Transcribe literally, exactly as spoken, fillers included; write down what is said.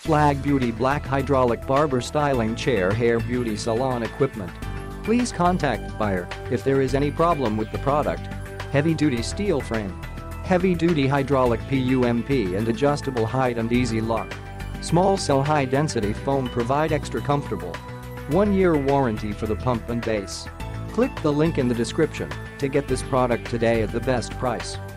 FlagBeauty Black Hydraulic Barber Styling Chair Hair Beauty Salon Equipment. Please contact buyer if there is any problem with the product. Heavy-duty steel frame. Heavy-duty hydraulic P U M P and adjustable height and easy lock. Small cell high-density foam provide extra comfortable. One-year warranty for the pump and base. Click the link in the description to get this product today at the best price.